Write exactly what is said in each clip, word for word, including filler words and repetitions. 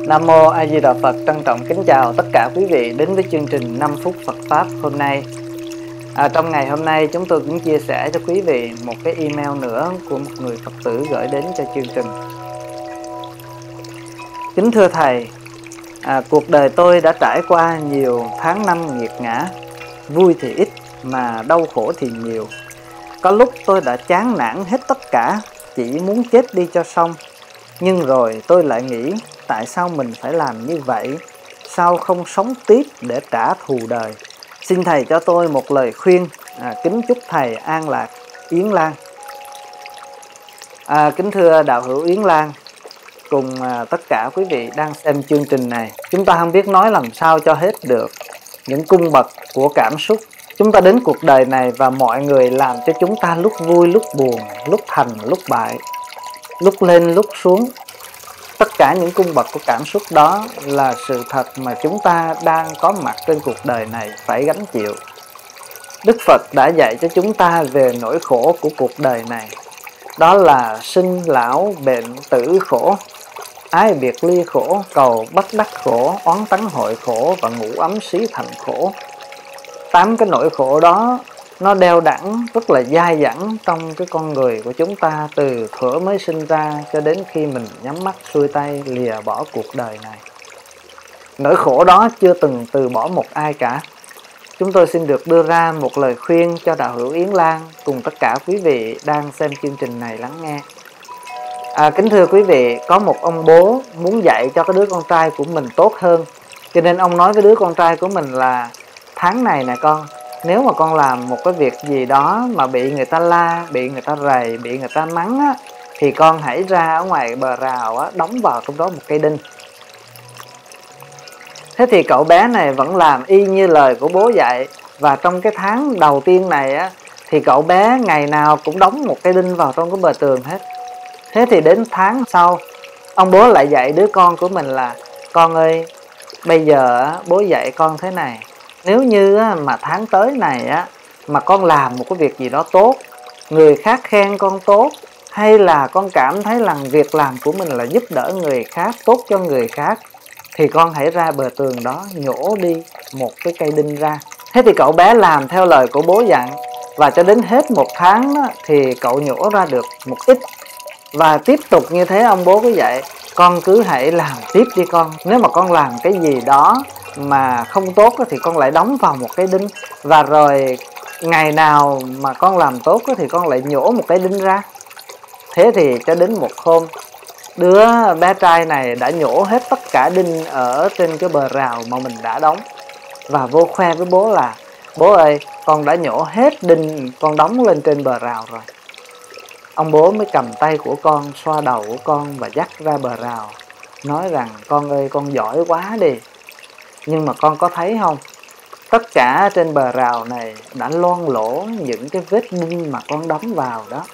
Nam Mô A Di Đà Phật. Trân trọng kính chào tất cả quý vị đến với chương trình năm phút Phật Pháp hôm nay. À, trong ngày hôm nay chúng tôi cũng chia sẻ cho quý vị một cái email nữa của một người Phật tử gửi đến cho chương trình. Kính thưa Thầy, à, cuộc đời tôi đã trải qua nhiều tháng năm nghiệt ngã, vui thì ít mà đau khổ thì nhiều. Có lúc tôi đã chán nản hết tất cả, chỉ muốn chết đi cho xong. Nhưng rồi tôi lại nghĩ, tại sao mình phải làm như vậy? Sao không sống tiếp để trả thù đời? Xin Thầy cho tôi một lời khuyên. à, Kính chúc Thầy an lạc. Yến Lan. à, Kính thưa Đạo hữu Yến Lan, cùng à, tất cả quý vị đang xem chương trình này, chúng ta không biết nói làm sao cho hết được những cung bậc của cảm xúc. Chúng ta đến cuộc đời này và mọi người làm cho chúng ta lúc vui, lúc buồn, lúc thành, lúc bại, lúc lên, lúc xuống. Tất cả những cung bậc của cảm xúc đó là sự thật mà chúng ta đang có mặt trên cuộc đời này phải gánh chịu. Đức Phật đã dạy cho chúng ta về nỗi khổ của cuộc đời này. Đó là sinh, lão, bệnh, tử khổ, ái biệt ly khổ, cầu bất đắc khổ, oán tắng hội khổ và ngủ ấm xí thành khổ. Tám cái nỗi khổ đó nó đeo đẳng rất là dai dẳng trong cái con người của chúng ta, từ thuở mới sinh ra cho đến khi mình nhắm mắt xuôi tay lìa bỏ cuộc đời này. Nỗi khổ đó chưa từng từ bỏ một ai cả. Chúng tôi xin được đưa ra một lời khuyên cho Đạo hữu Yến Lan cùng tất cả quý vị đang xem chương trình này lắng nghe. À, kính thưa quý vị, có một ông bố muốn dạy cho cái đứa con trai của mình tốt hơn, cho nên ông nói với đứa con trai của mình là: tháng này nè con, nếu mà con làm một cái việc gì đó mà bị người ta la, bị người ta rầy, bị người ta mắng á, thì con hãy ra ở ngoài bờ rào á, đóng vào trong đó một cây đinh. Thế thì cậu bé này vẫn làm y như lời của bố dạy. Và trong cái tháng đầu tiên này á, thì cậu bé ngày nào cũng đóng một cây đinh vào trong cái bờ tường hết. Thế thì đến tháng sau, ông bố lại dạy đứa con của mình là: con ơi, bây giờ á, bố dạy con thế này, nếu như á, mà tháng tới này á, mà con làm một cái việc gì đó tốt, người khác khen con tốt, hay là con cảm thấy rằng việc làm của mình là giúp đỡ người khác, tốt cho người khác, thì con hãy ra bờ tường đó nhổ đi một cái cây đinh ra. Thế thì cậu bé làm theo lời của bố dặn, và cho đến hết một tháng đó, thì cậu nhổ ra được một ít. Và tiếp tục như thế, ông bố cứ vậy: con cứ hãy làm tiếp đi con. Nếu mà con làm cái gì đó mà không tốt thì con lại đóng vào một cái đinh. Và rồi ngày nào mà con làm tốt thì con lại nhổ một cái đinh ra. Thế thì cho đến một hôm, đứa bé trai này đã nhổ hết tất cả đinh ở trên cái bờ rào mà mình đã đóng, và vô khoe với bố là: bố ơi, con đã nhổ hết đinh con đóng lên trên bờ rào rồi. Ông bố mới cầm tay của con, xoa đầu của con và dắt ra bờ rào, nói rằng: con ơi, con giỏi quá đi. Nhưng mà con có thấy không, tất cả trên bờ rào này đã loang lỗ những cái vết đinh mà con đóng vào đó.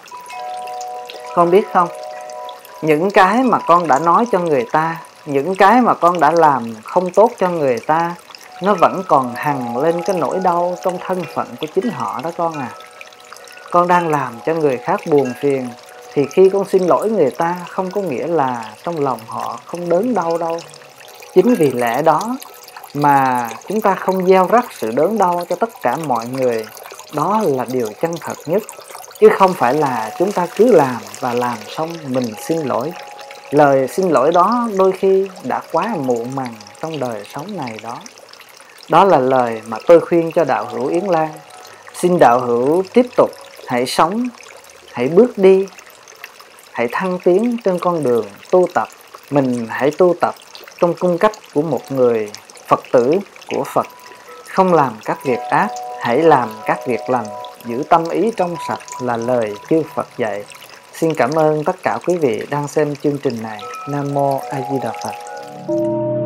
Con biết không, những cái mà con đã nói cho người ta, những cái mà con đã làm không tốt cho người ta, nó vẫn còn hằn lên cái nỗi đau trong thân phận của chính họ đó con à. Con đang làm cho người khác buồn phiền, thì khi con xin lỗi người ta không có nghĩa là trong lòng họ không đớn đau đâu. Chính vì lẽ đó mà chúng ta không gieo rắc sự đớn đau cho tất cả mọi người. Đó là điều chân thật nhất, chứ không phải là chúng ta cứ làm và làm xong mình xin lỗi. Lời xin lỗi đó đôi khi đã quá muộn màng trong đời sống này đó. Đó là lời mà tôi khuyên cho Đạo hữu Yến Lan. Xin Đạo hữu tiếp tục hãy sống, hãy bước đi, hãy thăng tiến trên con đường tu tập. Mình hãy tu tập trong cung cách của một người Phật tử của Phật. Không làm các việc ác, hãy làm các việc lành, giữ tâm ý trong sạch là lời chư Phật dạy. Xin cảm ơn tất cả quý vị đang xem chương trình này. Nam Mô A Di Đà Phật.